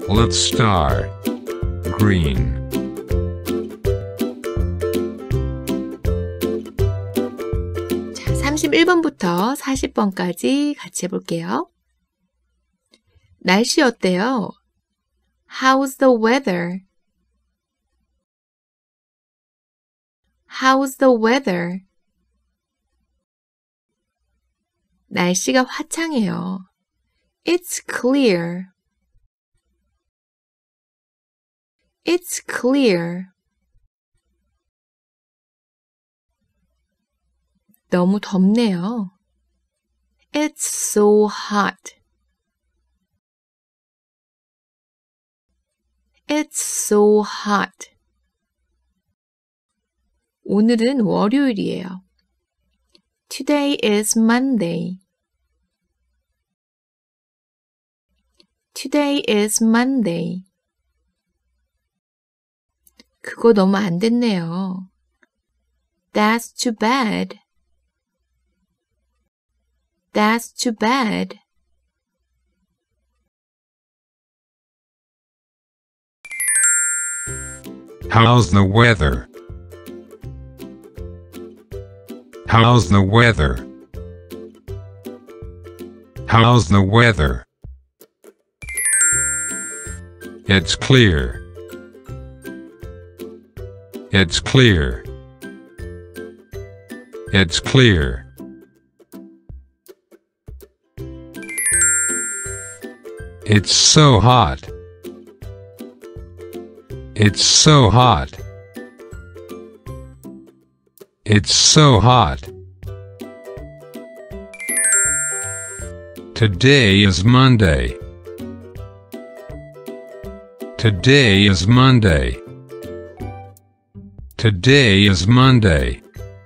Let's start. Green. 자, 31번부터 40번까지 같이 해볼게요. 날씨 어때요? How's the weather? How's the weather? 날씨가 화창해요. It's clear. It's clear. 너무 덥네요. It's so hot. It's so hot. 오늘은 월요일이에요. Today is Monday. Today is Monday. 그거 너무 안 됐네요. That's too bad. That's too bad. How's the weather? How's the weather? How's the weather? It's clear. It's clear. It's clear. It's so hot. It's so hot. It's so hot. Today is Monday. Today is Monday. Today is Monday.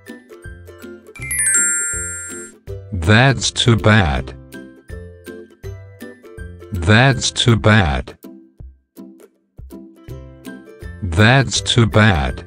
That's too bad. That's too bad. That's too bad.